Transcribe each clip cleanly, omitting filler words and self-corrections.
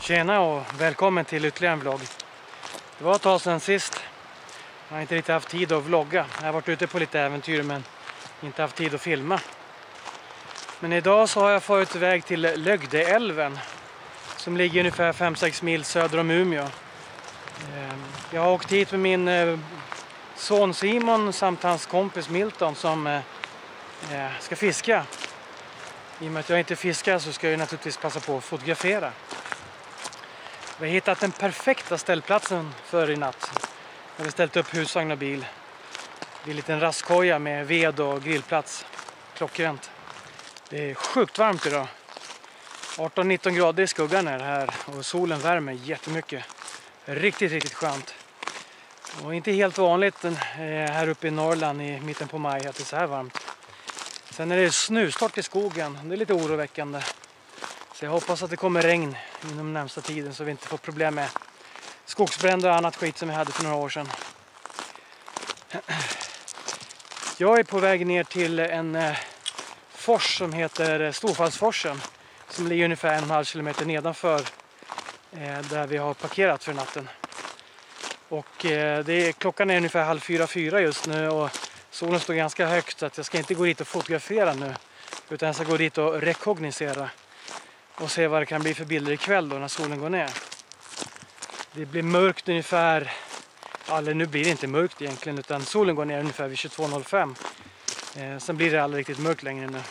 Tjena och välkommen till ytterligare en vlogg. Det var ett tag sedan sist. Jag har inte riktigt haft tid att vlogga. Jag har varit ute på lite äventyr men inte haft tid att filma. Men idag så har jag farit iväg till Lögdeälven som ligger ungefär 5-6 mil söder om Umeå. Jag har åkt hit med min son Simon samt hans kompis Milton som ska fiska. I och med att jag inte fiskar så ska jag naturligtvis passa på att fotografera. Vi har hittat den perfekta ställplatsen för i natt. Jag har ställt upp husvagn och bil. Det är en liten rastkoja med ved och grillplats. Klockrent. Det är sjukt varmt idag. 18-19 grader i skuggan är det här och solen värmer jättemycket. Riktigt skönt. Och inte helt vanligt här uppe i Norrland i mitten på maj att det är så här varmt. Sen är det snustort i skogen. Det är lite oroväckande. Så jag hoppas att det kommer regn inom närmsta tiden så vi inte får problem med skogsbränder och annat skit som vi hade för några år sedan. Jag är på väg ner till en fors som heter Storfallsforsen som ligger ungefär 1,5 kilometer nedanför där vi har parkerat för natten. Och klockan är ungefär 3:30 just nu och solen står ganska högt så att jag ska inte gå dit och fotografera nu utan jag ska gå dit och rekognosera och se vad det kan bli för bilder ikväll då när solen går ner. Det blir mörkt ungefär, eller nu blir det inte mörkt egentligen utan solen går ner ungefär vid 22:05. Sen blir det aldrig riktigt mörkt längre nu.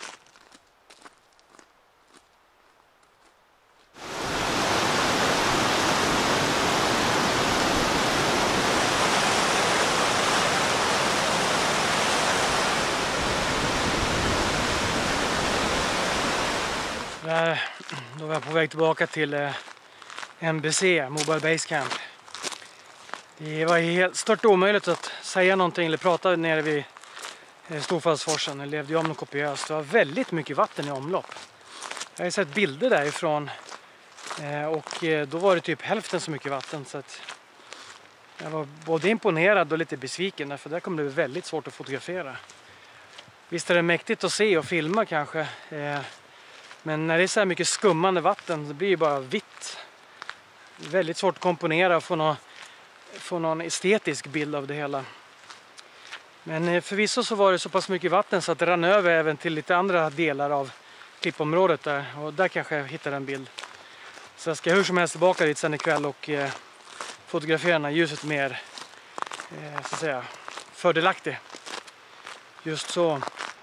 Då var jag på väg tillbaka till MBC, Mobile Base Camp. Det var helt stört omöjligt att säga någonting eller prata nere vid Storfallsforsen. Det levde ju om något kopiöst. Det var väldigt mycket vatten i omlopp. Jag har sett bilder därifrån och då var det typ hälften så mycket vatten. Så att jag var både imponerad och lite besviken för där kommer det bli väldigt svårt att fotografera. Visst är det mäktigt att se och filma kanske. Men när det är så här mycket skummande vatten så blir det bara vitt. Det är väldigt svårt att komponera och få någon estetisk bild av det hela. Men förvisso så var det så pass mycket vatten så att det rann över även till lite andra delar av klippområdet där. Och där kanske jag hittar en bild. Så jag ska hur som helst tillbaka dit sen ikväll och fotografera när ljuset mer så att säga, fördelaktigt. Just så.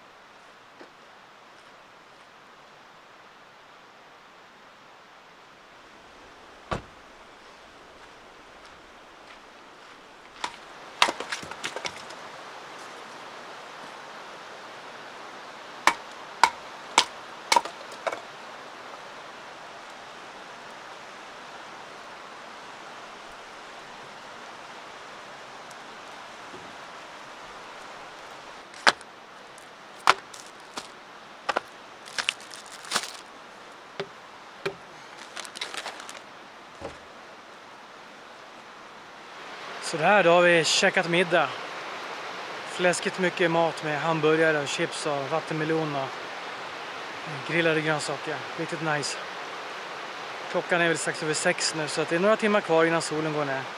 Så där, då har vi käkat middag. Fläskigt mycket mat med hamburgare och chips och vattenmelon och grillade grönsaker. Riktigt nice. Klockan är väl strax över 6 nu så att det är några timmar kvar innan solen går ner.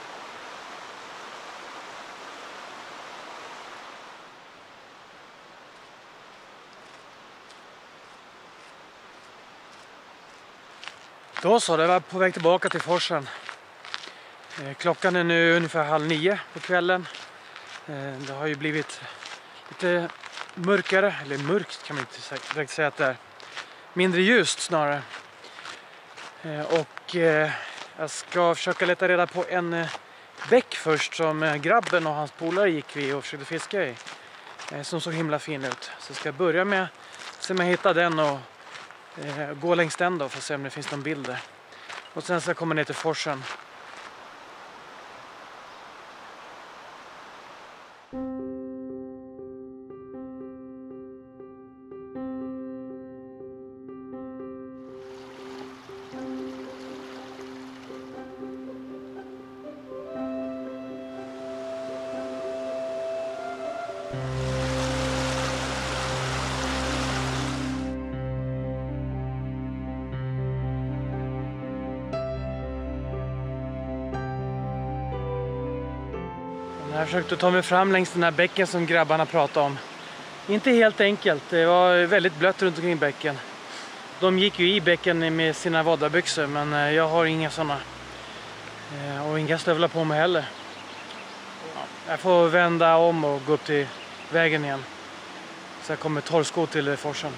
Då så, det var på väg tillbaka till forsen. Klockan är nu ungefär 8:30 på kvällen. Det har ju blivit lite mörkare, eller mörkt kan man inte direkt säga att det är. Mindre ljust snarare. Och jag ska försöka leta reda på en bäck först som grabben och hans polare gick vid och försökte fiska i. Som såg himla fin ut. Så jag ska börja med att se om jag hittar den och gå längs den då för att se om det finns någon bild där. Och sen ska jag komma ner till forsen. Jag försökte ta mig fram längs den här bäcken som grabbarna pratade om. Inte helt enkelt, det var väldigt blött runt omkring bäcken. De gick ju i bäcken med sina vaddarbyxor, men jag har inga sådana. Och inga stövlar på mig heller. Jag får vända om och gå upp till vägen igen. Så jag kommer torrsko till forsen.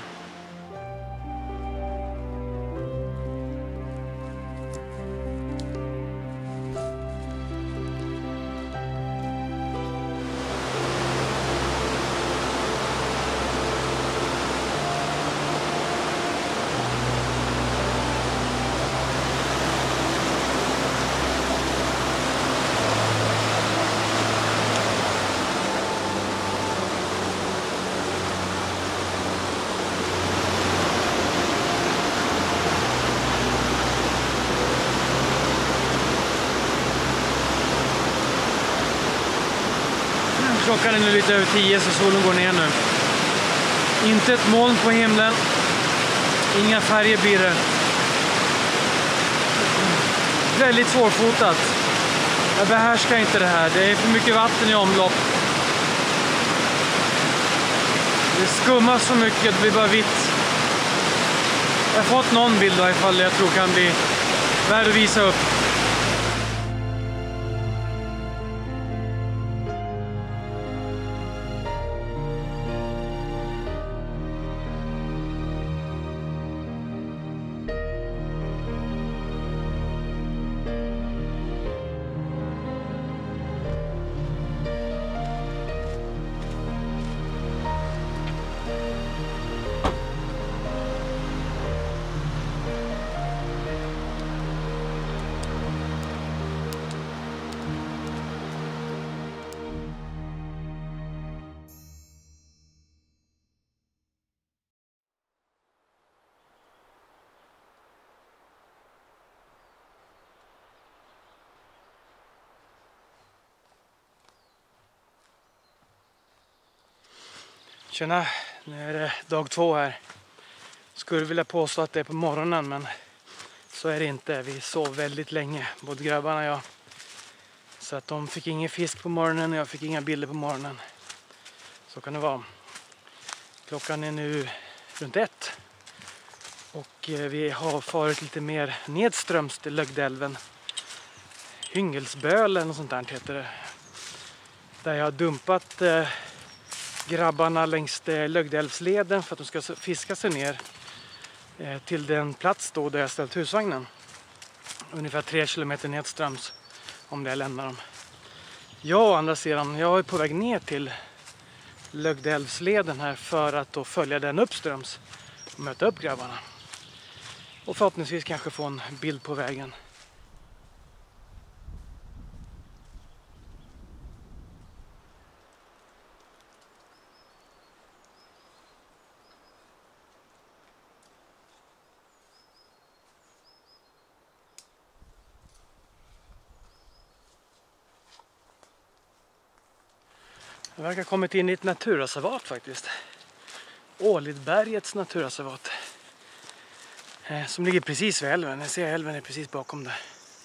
Klockan är nu lite över 10 så solen går ner nu. Inte ett moln på himlen. Inga färger blir det. Väldigt svårfotat. Jag behärskar inte det här. Det är för mycket vatten i omlopp. Det skummar så mycket, det blir bara vitt. Jag har fått någon bild då ifall jag tror kan bli värd att visa upp. Tjena, nu är det dag 2 här. Skulle vilja påstå att det är på morgonen, men så är det inte. Vi sov väldigt länge, både grabbarna och jag. Så att de fick ingen fisk på morgonen och jag fick inga bilder på morgonen. Så kan det vara. Klockan är nu runt 1. Och vi har farit lite mer nedströms till Lögdeälven. Hyngelsböl eller något sånt där heter det. Där jag har dumpat grabbarna längs Lögdeälvsleden för att de ska fiska sig ner till den plats då där jag ställt husvagnen. Ungefär 3 kilometer nedströms om det lämnar dem. Jag å andra sidan, jag är på väg ner till Lögdeälvsleden här för att då följa den uppströms och möta upp grabbarna. Och förhoppningsvis kanske få en bild på vägen. Jag verkar ha kommit in i ett naturreservat faktiskt. Ålidbergs naturreservat. Som ligger precis vid älven. Jag ser älven är precis bakom där.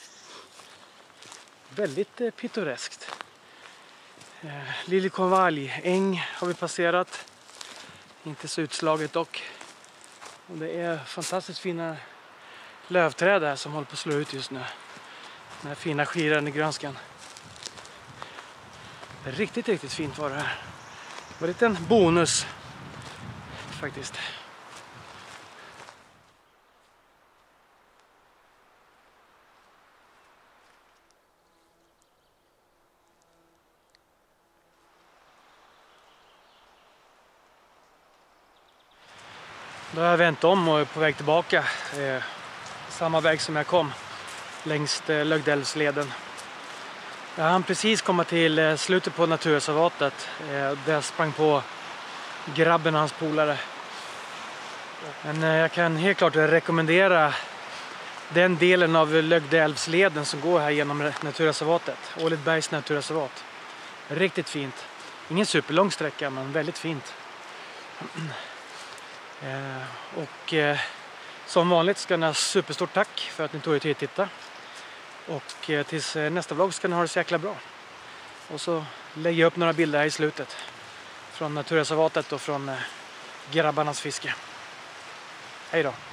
Väldigt pittoreskt. Liljekonvalj, äng har vi passerat. Inte så utslaget dock. Och det är fantastiskt fina lövträd där som håller på att slå ut just nu. Den här fina skirande grönskan. Riktigt fint var det här. Det var en liten bonus faktiskt. Då har jag vänt om och är på väg tillbaka. Samma väg som jag kom längs Lögdeälvsleden. Jag hann precis komma till slutet på Naturreservatet där jag sprang på grabben och hans polare. Men jag kan helt klart rekommendera den delen av Lögdeälvsleden som går här genom Naturreservatet. Ålidbergs Naturreservat. Riktigt fint. Ingen superlång sträcka, men väldigt fint. Och som vanligt ska ni ha superstort tack för att ni tog er tid att titta. Och tills nästa vlogg ska ni ha det så jäkla bra. Och så lägger upp några bilder här i slutet. Från Naturreservatet och från grabbarnas fiske. Hej då!